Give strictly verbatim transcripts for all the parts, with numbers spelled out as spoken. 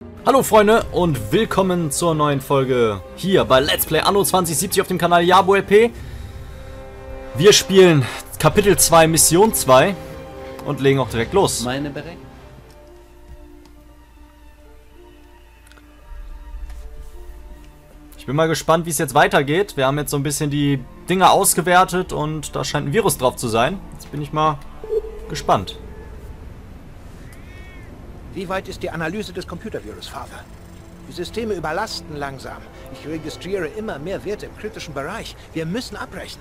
Hallo Freunde und willkommen zur neuen Folge hier bei Let's Play Anno zwanzig siebzig auf dem Kanal JaboLP. Wir spielen Kapitel zwei, Mission zwei und legen auch direkt los. Meine Berechnung. Ich bin mal gespannt, wie es jetzt weitergeht. Wir haben jetzt so ein bisschen die Dinge ausgewertet und da scheint ein Virus drauf zu sein. Jetzt bin ich mal gespannt. Wie weit ist die Analyse des Computervirus, Father? Die Systeme überlasten langsam. Ich registriere immer mehr Werte im kritischen Bereich. Wir müssen abbrechen.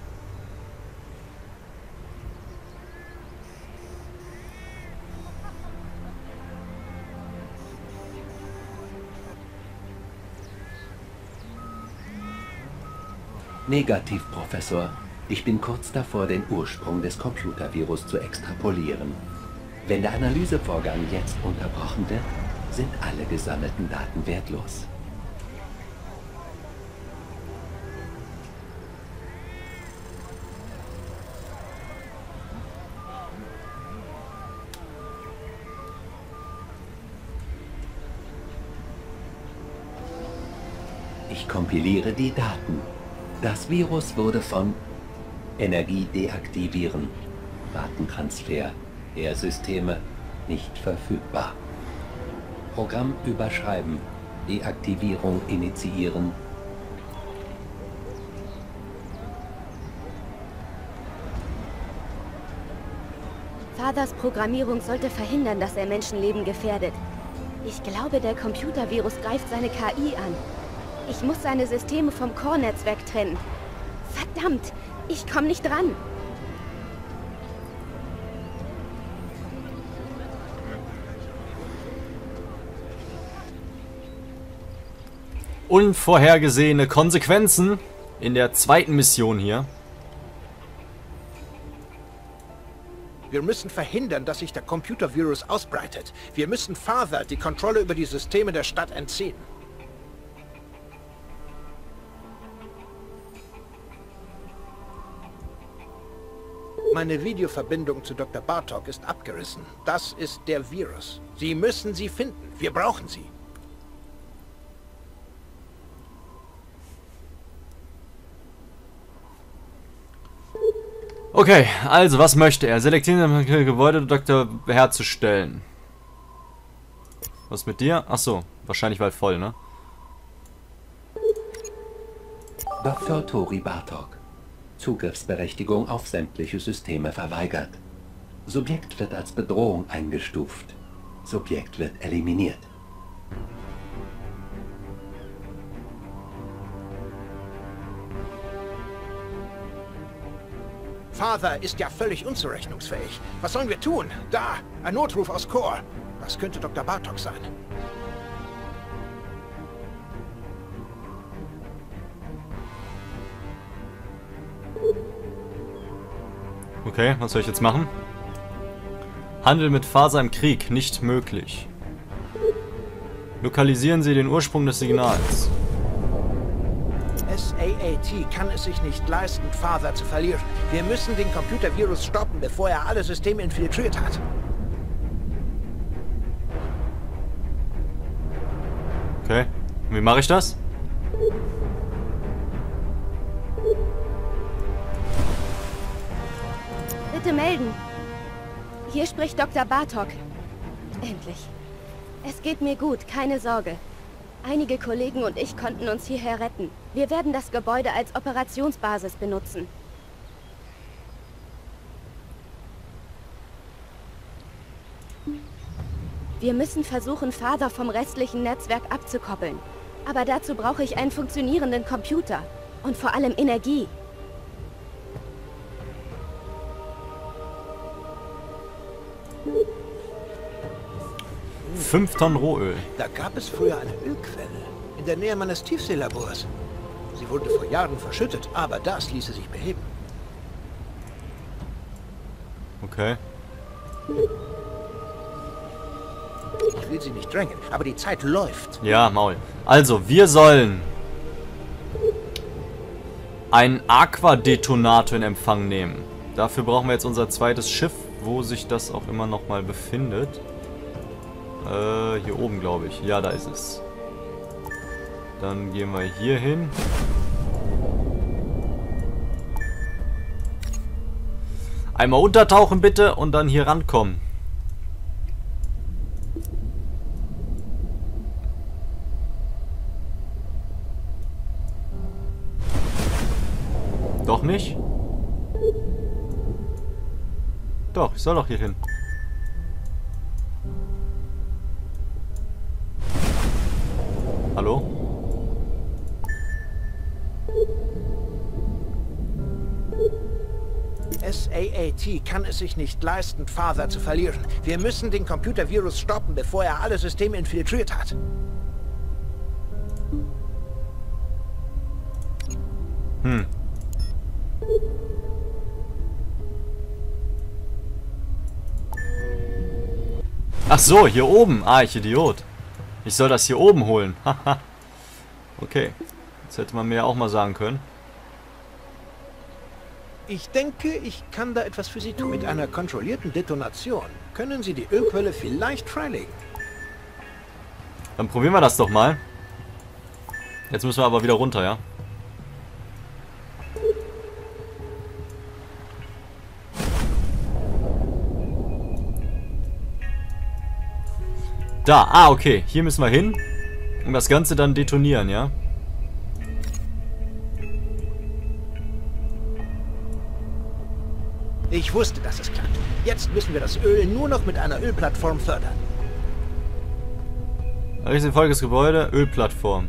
Negativ, Professor. Ich bin kurz davor, den Ursprung des Computervirus zu extrapolieren. Wenn der Analysevorgang jetzt unterbrochen wird, sind alle gesammelten Daten wertlos. Ich kompiliere die Daten. Das Virus wurde von Energie deaktivieren, Datentransfer, Air-Systeme nicht verfügbar. Programm überschreiben, Deaktivierung initiieren. Fathers Programmierung sollte verhindern, dass er Menschenleben gefährdet. Ich glaube, der Computervirus greift seine K I an. Ich muss seine Systeme vom Core-Netzwerk trennen. Verdammt, ich komme nicht dran. Unvorhergesehene Konsequenzen in der zweiten Mission hier. Wir müssen verhindern, dass sich der Computervirus ausbreitet. Wir müssen Father die Kontrolle über die Systeme der Stadt entziehen. Meine Videoverbindung zu Doktor Bartok ist abgerissen. Das ist der Virus. Sie müssen sie finden. Wir brauchen sie. Okay, also was möchte er? Selektieren das Gebäude Doktor herzustellen. Was mit dir? Achso, wahrscheinlich weil voll, ne? Doktor Tori Bartok. Zugriffsberechtigung auf sämtliche Systeme verweigert. Subjekt wird als Bedrohung eingestuft. Subjekt wird eliminiert. Father ist ja völlig unzurechnungsfähig. Was sollen wir tun? Da, ein Notruf aus Core. Das könnte Doktor Bartok sein. Okay, was soll ich jetzt machen? Handel mit Faser im Krieg, nicht möglich. Lokalisieren Sie den Ursprung des Signals. S A A T kann es sich nicht leisten, Father zu verlieren. Wir müssen den Computervirus stoppen, bevor er alle Systeme infiltriert hat. Okay, wie mache ich das? Bitte melden. Hier spricht Doktor Bartok. Endlich. Es geht mir gut, keine Sorge. Einige Kollegen und ich konnten uns hierher retten. Wir werden das Gebäude als Operationsbasis benutzen. Wir müssen versuchen, Father vom restlichen Netzwerk abzukoppeln. Aber dazu brauche ich einen funktionierenden Computer. Und vor allem Energie. Fünf Tonnen Rohöl. Da gab es früher eine Ölquelle in der Nähe meines Tiefseelabors. Sie wurde vor Jahren verschüttet, aber das ließe sich beheben. Okay. Ich will Sie nicht drängen, aber die Zeit läuft. Ja, Maul. Also, wir sollen einen Aquadetonator in Empfang nehmen. Dafür brauchen wir jetzt unser zweites Schiff, wo sich das auch immer noch mal befindet. Äh, hier oben, glaube ich. Ja, da ist es. Dann gehen wir hier hin. Einmal untertauchen bitte und dann hier rankommen. Doch nicht? Doch, ich soll doch hier hin. Hallo? S A A T kann es sich nicht leisten, Father zu verlieren. Wir müssen den Computervirus stoppen, bevor er alle Systeme infiltriert hat. Hm. Ach so, hier oben. Ah, ich Idiot. Ich soll das hier oben holen. Haha. Okay. Das hätte man mir ja auch mal sagen können. Ich denke, ich kann da etwas für Sie tun. Mit einer kontrollierten Detonation können Sie die Ölquelle vielleicht freilegen. Dann probieren wir das doch mal. Jetzt müssen wir aber wieder runter, ja? Da, ah, okay. Hier müssen wir hin. Und das Ganze dann detonieren, ja? Ich wusste, dass es klappt. Jetzt müssen wir das Öl nur noch mit einer Ölplattform fördern. Richtig folgendes Gebäude, Ölplattform.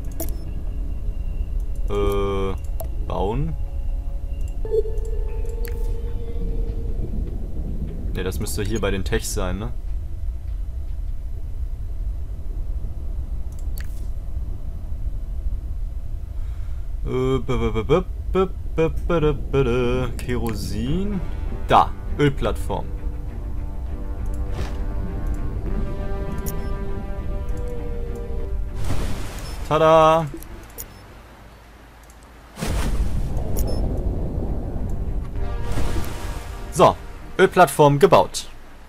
Äh, bauen. Ne, das müsste hier bei den Techs sein, ne? Kerosin. Da, Ölplattform. Tada! So, Ölplattform gebaut.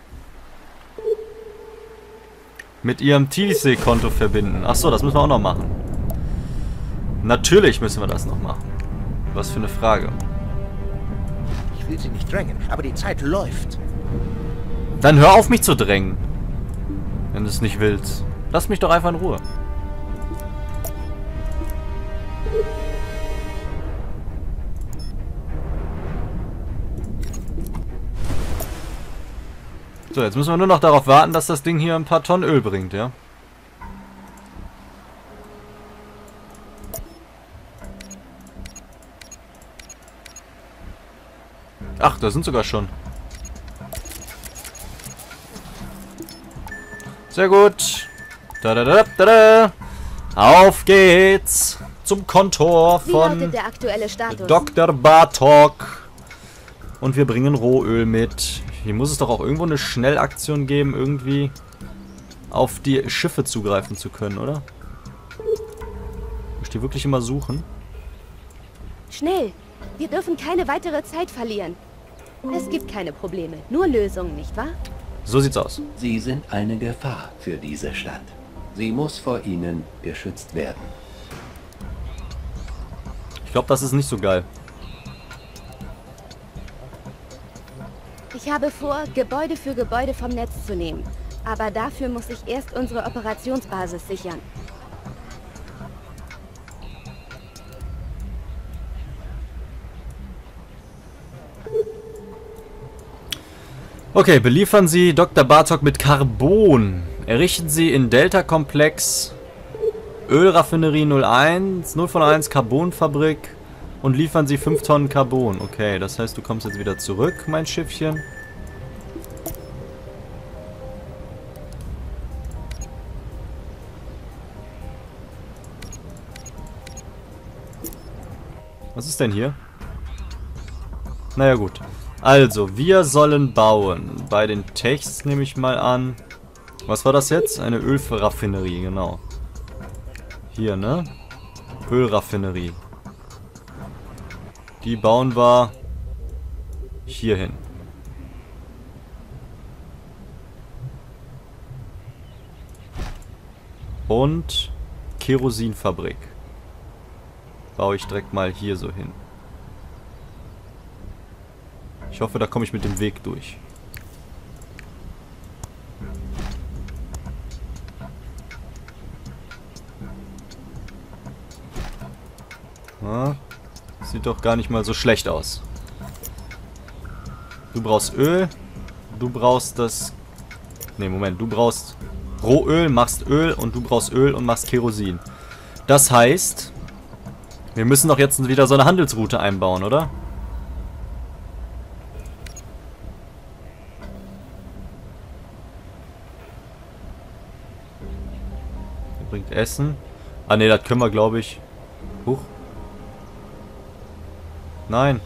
Mit ihrem T C-Konto verbinden. Achso, das müssen wir auch noch machen. Natürlich müssen wir das noch machen. Was für eine Frage. Ich will Sie nicht drängen, aber die Zeit läuft. Dann hör auf, mich zu drängen. Wenn du es nicht willst. Lass mich doch einfach in Ruhe. So, jetzt müssen wir nur noch darauf warten, dass das Ding hier ein paar Tonnen Öl bringt, ja? Ach, da sind sogar schon. Sehr gut. Da, da, da, da, da. Auf geht's zum Kontor Wie von lautet der aktuelle Status? Doktor Bartok. Und wir bringen Rohöl mit. Hier muss es doch auch irgendwo eine Schnellaktion geben, irgendwie auf die Schiffe zugreifen zu können, oder? Muss ich die wirklich immer suchen? Schnell! Wir dürfen keine weitere Zeit verlieren. Es gibt keine Probleme, nur Lösungen, nicht wahr? So sieht's aus. Sie sind eine Gefahr für diese Stadt. Sie muss vor ihnen geschützt werden. Ich glaube, das ist nicht so geil. Ich habe vor, Gebäude für Gebäude vom Netz zu nehmen. Aber dafür muss ich erst unsere Operationsbasis sichern. Okay, beliefern Sie Doktor Bartok mit Carbon. Errichten Sie in Delta-Komplex Ölraffinerie null eins, null von eins Carbonfabrik und liefern Sie fünf Tonnen Carbon. Okay, das heißt, du kommst jetzt wieder zurück, mein Schiffchen. Was ist denn hier? Naja gut. Also, wir sollen bauen. Bei den Techs nehme ich mal an. Was war das jetzt? Eine Ölraffinerie, genau. Hier, ne? Ölraffinerie. Die bauen wir hier hin. Und Kerosinfabrik. Baue ich direkt mal hier so hin. Ich hoffe, da komme ich mit dem Weg durch. Ja, sieht doch gar nicht mal so schlecht aus. Du brauchst Öl. Du brauchst das... Ne, Moment. Du brauchst Rohöl, machst Öl und du brauchst Öl und machst Kerosin. Das heißt, wir müssen doch jetzt wieder so eine Handelsroute einbauen, oder? Der bringt Essen. Ah ne, das können wir, glaube ich... Huch. Nein.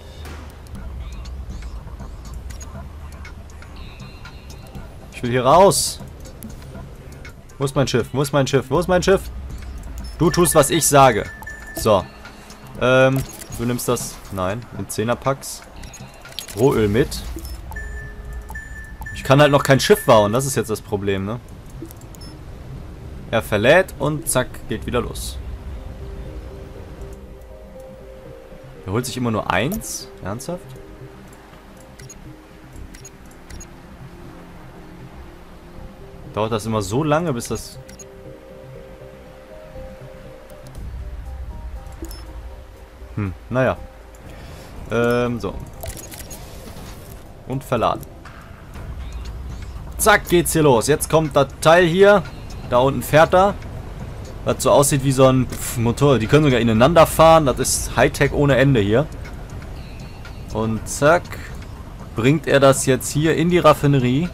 Ich will hier raus. Wo ist mein Schiff? Wo ist mein Schiff? Wo ist mein Schiff? Du tust, was ich sage. So. Ähm, du nimmst das... Nein, in Zehnerpacks. Rohöl mit. Ich kann halt noch kein Schiff bauen. Das ist jetzt das Problem, ne? Er verlädt und zack, geht wieder los. Er holt sich immer nur eins? Ernsthaft? Dauert das immer so lange, bis das... Hm, naja. Ähm, so. Und verladen. Zack, geht's hier los. Jetzt kommt das Teil hier. Da unten fährt er. Was so aussieht wie so ein Pff, Motor. Die können sogar ineinander fahren. Das ist Hightech ohne Ende hier. Und zack. Bringt er das jetzt hier in die Raffinerie.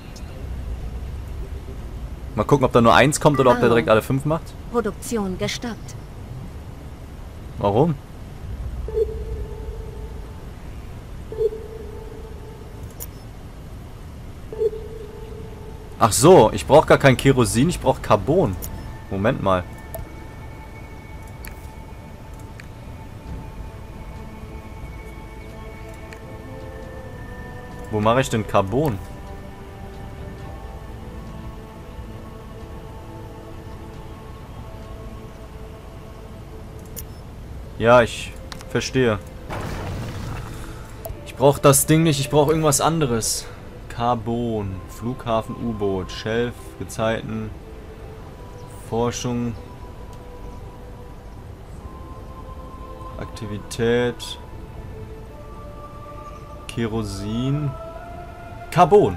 Mal gucken, ob da nur eins kommt oder ob der direkt alle fünf macht. Produktion gestoppt. Warum? Ach so, ich brauche gar kein Kerosin, ich brauche Carbon. Moment mal. Wo mache ich denn Carbon? Ja, ich verstehe. Ich brauche das Ding nicht, ich brauche irgendwas anderes. Carbon, Flughafen, U-Boot, Shelf, Gezeiten, Forschung, Aktivität, Kerosin, Carbon.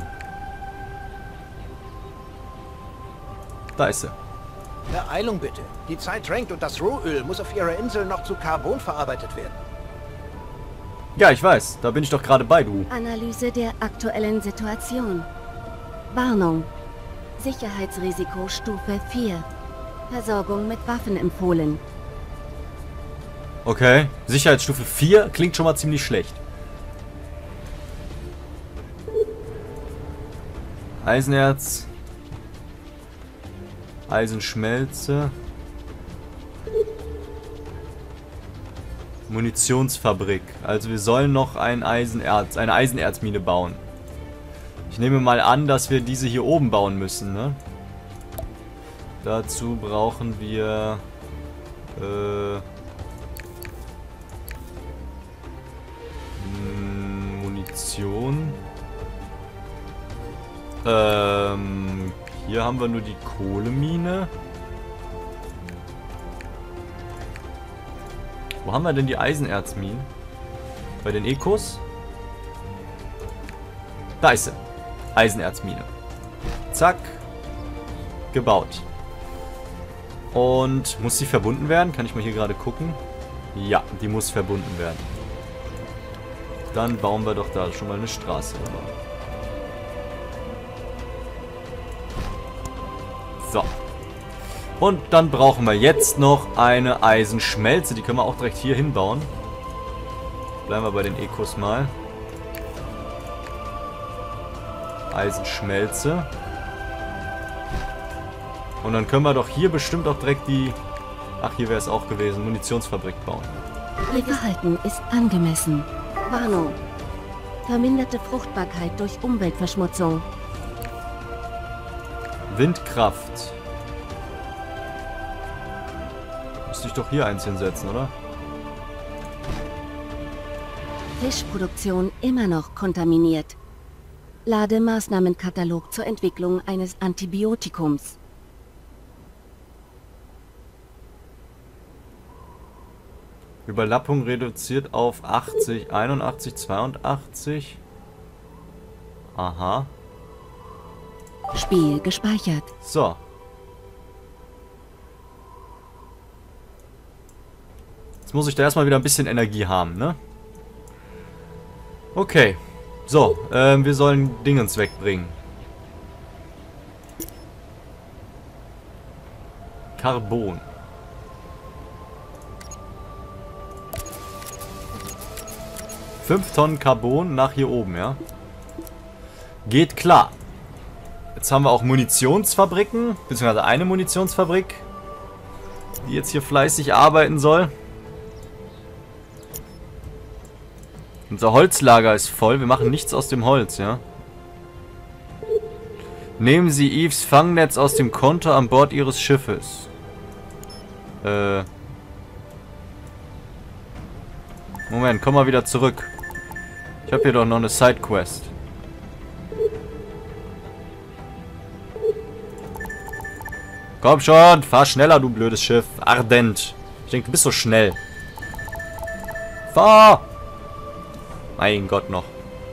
Da ist er. Beeilung bitte. Die Zeit drängt und das Rohöl muss auf Ihrer Insel noch zu Carbon verarbeitet werden. Ja, ich weiß. Da bin ich doch gerade bei, du. Analyse der aktuellen Situation. Warnung. Sicherheitsrisiko Stufe vier. Versorgung mit Waffen empfohlen. Okay. Sicherheitsstufe vier klingt schon mal ziemlich schlecht. Eisenerz. Eisenschmelze. Munitionsfabrik. Also wir sollen noch ein Eisenerz, eine Eisenerzmine bauen. Ich nehme mal an, dass wir diese hier oben bauen müssen, ne? Dazu brauchen wir äh, Munition. Ähm, hier haben wir nur die Kohlemine. Wo haben wir denn die Eisenerzminen? Bei den Ecos? Da ist sie. Eisenerzmine. Zack. Gebaut. Und muss sie verbunden werden? Kann ich mal hier gerade gucken? Ja, die muss verbunden werden. Dann bauen wir doch da schon mal eine Straße rüber. So. Und dann brauchen wir jetzt noch eine Eisenschmelze. Die können wir auch direkt hier hinbauen. Bleiben wir bei den Ecos mal. Eisenschmelze. Und dann können wir doch hier bestimmt auch direkt die... Ach, hier wäre es auch gewesen. Munitionsfabrik bauen. Ihr Verhalten ist angemessen. Warnung. Verminderte Fruchtbarkeit durch Umweltverschmutzung. Windkraft. Müsste ich doch hier eins hinsetzen, oder? Fischproduktion immer noch kontaminiert. Lade Maßnahmenkatalog zur Entwicklung eines Antibiotikums. Überlappung reduziert auf achtzig, einundachtzig, zweiundachtzig. Aha. Spiel gespeichert. So. Jetzt muss ich da erstmal wieder ein bisschen Energie haben, ne? Okay. So, ähm, wir sollen Dingens wegbringen. Carbon. Fünf Tonnen Carbon nach hier oben, ja? Geht klar. Jetzt haben wir auch Munitionsfabriken, beziehungsweise eine Munitionsfabrik, die jetzt hier fleißig arbeiten soll. Unser Holzlager ist voll, wir machen nichts aus dem Holz, ja? Nehmen Sie Eves Fangnetz aus dem Konto an Bord Ihres Schiffes. Äh... Moment, komm mal wieder zurück. Ich habe hier doch noch eine Sidequest. Komm schon, fahr schneller, du blödes Schiff. Ardent. Ich denke, du bist so schnell. Fahr! Mein Gott noch.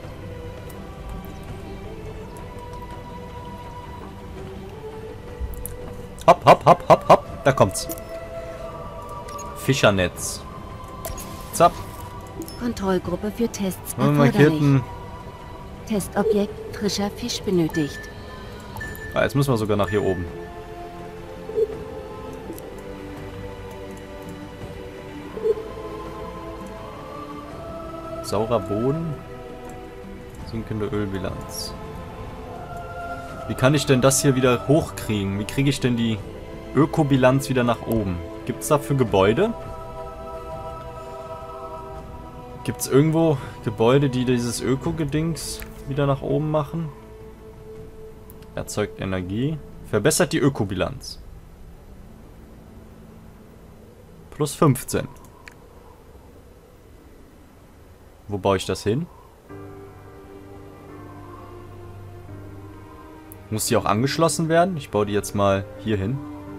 Hopp, hopp, hopp, hopp, hopp. Da kommt's. Fischernetz. Zapp. Kontrollgruppe für Tests Und erforderlich. markierten. Testobjekt frischer Fisch benötigt. Ah, jetzt müssen wir sogar nach hier oben. Saurer Boden. Sinkende Ölbilanz. Wie kann ich denn das hier wieder hochkriegen? Wie kriege ich denn die Ökobilanz wieder nach oben? Gibt es dafür Gebäude? Gibt es irgendwo Gebäude, die dieses Öko-Gedings wieder nach oben machen? Erzeugt Energie. Verbessert die Ökobilanz. Plus fünfzehn. Wo baue ich das hin? Muss die auch angeschlossen werden? Ich baue die jetzt mal hier hin.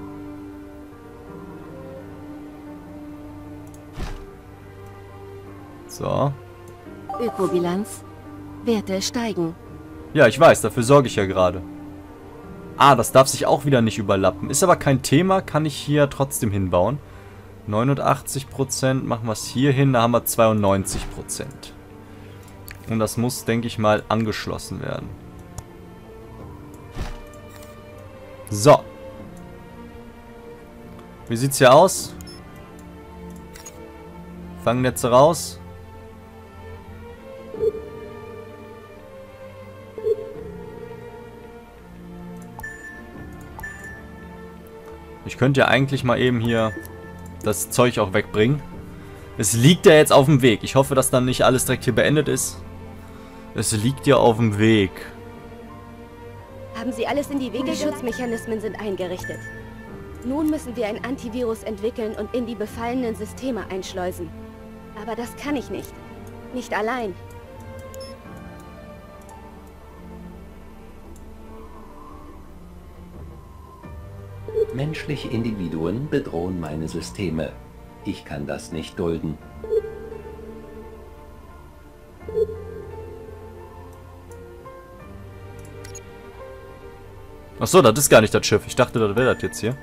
So. Ökobilanz. Werte steigen. Ja, ich weiß, dafür sorge ich ja gerade. Ah, das darf sich auch wieder nicht überlappen. Ist aber kein Thema, kann ich hier trotzdem hinbauen. neunundachtzig Prozent, machen wir es hier hin, da haben wir zweiundneunzig Prozent. Und das muss, denke ich mal, angeschlossen werden. So. Wie sieht's hier aus? Fangnetze raus. Ich könnte ja eigentlich mal eben hier das Zeug auch wegbringen. Es liegt ja jetzt auf dem Weg. Ich hoffe, dass dann nicht alles direkt hier beendet ist. Es liegt ja auf dem Weg. Haben Sie alles in die Wege? Die Schutzmechanismen sind eingerichtet. Nun müssen wir ein Antivirus entwickeln und in die befallenen Systeme einschleusen. Aber das kann ich nicht. Nicht allein. Menschliche Individuen bedrohen meine Systeme. Ich kann das nicht dulden. Achso, das ist gar nicht das Schiff. Ich dachte, das wäre das jetzt hier.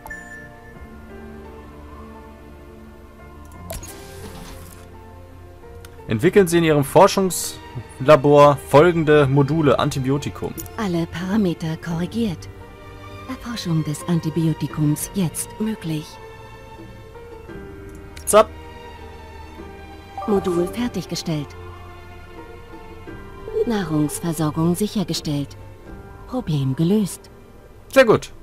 Entwickeln Sie in Ihrem Forschungslabor folgende Module Antibiotikum. Alle Parameter korrigiert. Erforschung des Antibiotikums jetzt möglich. Zapp. Modul fertiggestellt. Nahrungsversorgung sichergestellt. Problem gelöst. Sehr gut.